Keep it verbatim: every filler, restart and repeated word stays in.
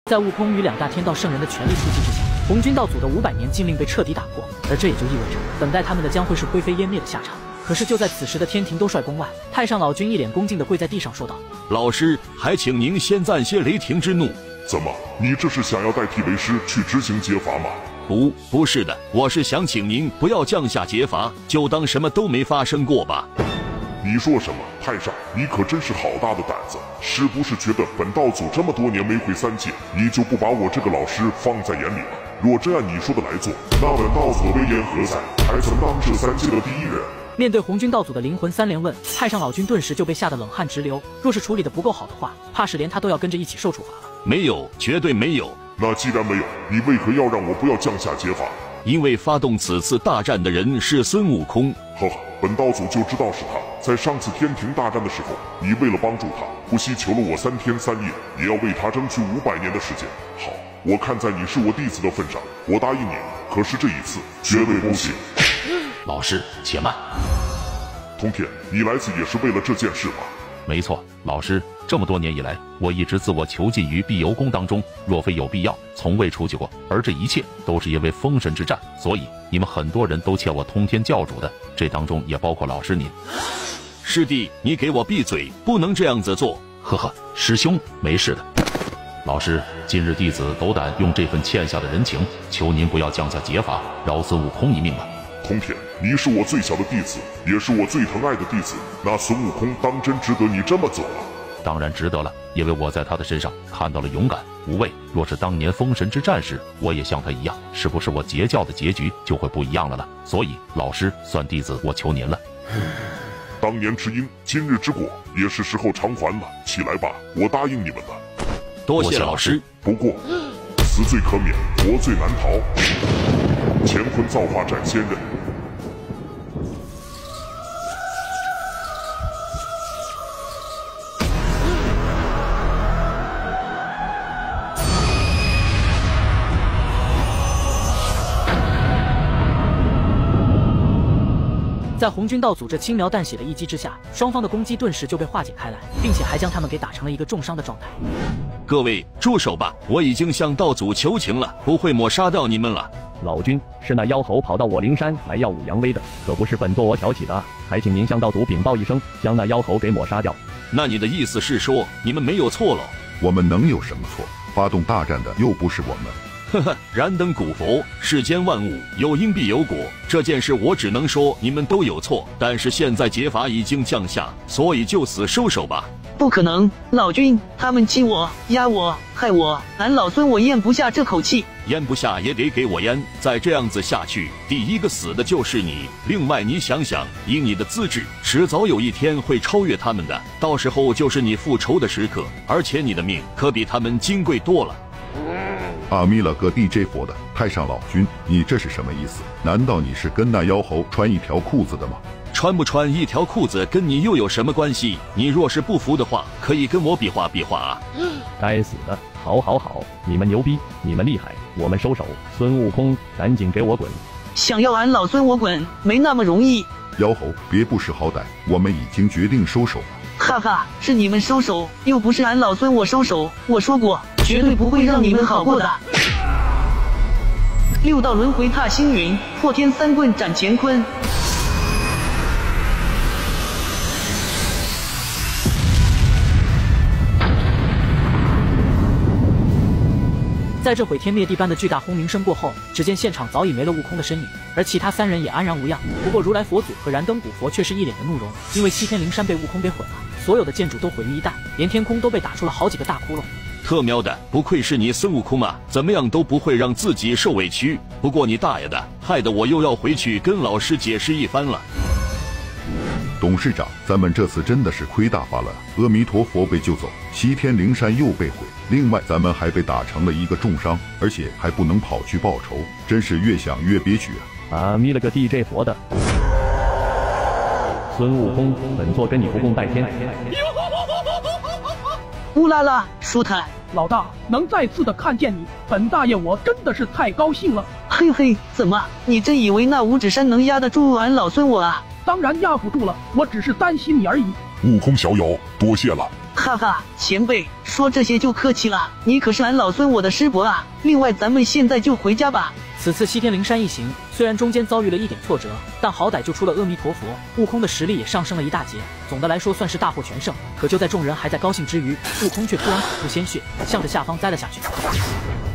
在悟空与两大天道圣人的全力出击之下，红军道祖的五百年禁令被彻底打破，而这也就意味着等待他们的将会是灰飞烟灭的下场。可是就在此时的天庭都帅宫外，太上老君一脸恭敬地跪在地上说道：“ 老师，还请您先暂歇雷霆之怒。” 怎么，你这是想要代替为师去执行劫罚吗？ 不，不是的，我是想请您不要降下劫罚，就当什么都没发生过吧。 你说什么？太上，你可真是好大的胆子！是不是觉得本道祖这么多年没回三界，你就不把我这个老师放在眼里了？若真按你说的来做，那本道祖威严何在？还曾当这三界的第一人。 面对红军道祖的灵魂三连问，太上老君顿时就被吓得冷汗直流。若是处理的不够好的话，怕是连他都要跟着一起受处罚了。 没有，绝对没有。 那既然没有，你为何要让我不要降下劫罚？ 因为发动此次大战的人是孙悟空。 呵呵，本道祖就知道是他。在上次天庭大战的时候，你为了帮助他，不惜求了我三天三夜，也要为他争取五百年的时间。好，我看在你是我弟子的份上，我答应你。可是这一次绝对不行。 老师，且慢。 通天，你来此也是为了这件事吧？ 没错，老师，这么多年以来，我一直自我囚禁于碧游宫当中，若非有必要，从未出去过。而这一切都是因为封神之战，所以你们很多人都欠我通天教主的，这当中也包括老师您。 师弟，你给我闭嘴，不能这样子做。 呵呵，师兄，没事的。老师，今日弟子斗胆用这份欠下的人情，求您不要降下劫罚，饶孙悟空一命吧。 通天，你是我最小的弟子，也是我最疼爱的弟子，那孙悟空当真值得你这么走啊？ 当然值得了，因为我在他的身上看到了勇敢无畏。若是当年封神之战时，我也像他一样，是不是我截教的结局就会不一样了呢？所以，老师，算弟子我求您了。 当年之因，今日之果，也是时候偿还了。起来吧，我答应你们的。 多谢老师。 不过，死罪可免，活罪难逃。乾坤造化斩仙人。 在红军道祖这轻描淡写的一击之下，双方的攻击顿时就被化解开来，并且还将他们给打成了一个重伤的状态。 各位住手吧，我已经向道祖求情了，不会抹杀掉你们了。 老君，是那妖猴跑到我灵山来耀武扬威的，可不是本座我挑起的，还请您向道祖禀报一声，将那妖猴给抹杀掉。 那你的意思是说，你们没有错了？ 我们能有什么错？发动大战的又不是我们。 呵呵，燃灯古佛，世间万物有因必有果，这件事我只能说你们都有错。但是现在劫罚已经降下，所以就此收手吧。 不可能，老君，他们欺我、压我、害我，俺老孙我咽不下这口气。 咽不下也得给我咽，再这样子下去，第一个死的就是你。另外，你想想，以你的资质，迟早有一天会超越他们的，到时候就是你复仇的时刻，而且你的命可比他们金贵多了。 阿弥勒个 D J 佛的太上老君，你这是什么意思？难道你是跟那妖猴穿一条裤子的吗？ 穿不穿一条裤子跟你又有什么关系？你若是不服的话，可以跟我比划比划啊！ 该死的！好好好，你们牛逼，你们厉害，我们收手。孙悟空，赶紧给我滚！ 想要俺老孙我滚，没那么容易。 妖猴，别不识好歹，我们已经决定收手了。 哈哈，是你们收手，又不是俺老孙我收手。我说过，绝对不会让你们好过的。六道轮回踏星云，破天三棍斩乾坤。 在这毁天灭地般的巨大轰鸣声过后，只见现场早已没了悟空的身影，而其他三人也安然无恙。不过如来佛祖和燃灯古佛却是一脸的怒容，因为西天灵山被悟空给毁了，所有的建筑都毁于一旦，连天空都被打出了好几个大窟窿。 特喵的，不愧是你孙悟空啊，怎么样都不会让自己受委屈。不过你大爷的，害得我又要回去跟老师解释一番了。 董事长，咱们这次真的是亏大发了。阿弥陀佛被救走，西天灵山又被毁，另外咱们还被打成了一个重伤，而且还不能跑去报仇，真是越想越憋屈啊！ 阿弥了个 D J 佛的！孙悟空，本座跟你不共戴天。 乌拉拉，舒坦！ 老大，能再次的看见你，本大爷我真的是太高兴了。 嘿嘿，怎么，你真以为那五指山能压得住俺老孙我啊？ 当然压不住了，我只是担心你而已。 悟空小友，多谢了。 哈哈，前辈说这些就客气了，你可是俺老孙我的师伯啊。另外，咱们现在就回家吧。 此次西天灵山一行虽然中间遭遇了一点挫折，但好歹救出了阿弥陀佛，悟空的实力也上升了一大截。总的来说算是大获全胜。可就在众人还在高兴之余，悟空却突然口吐鲜血，向着下方栽了下去。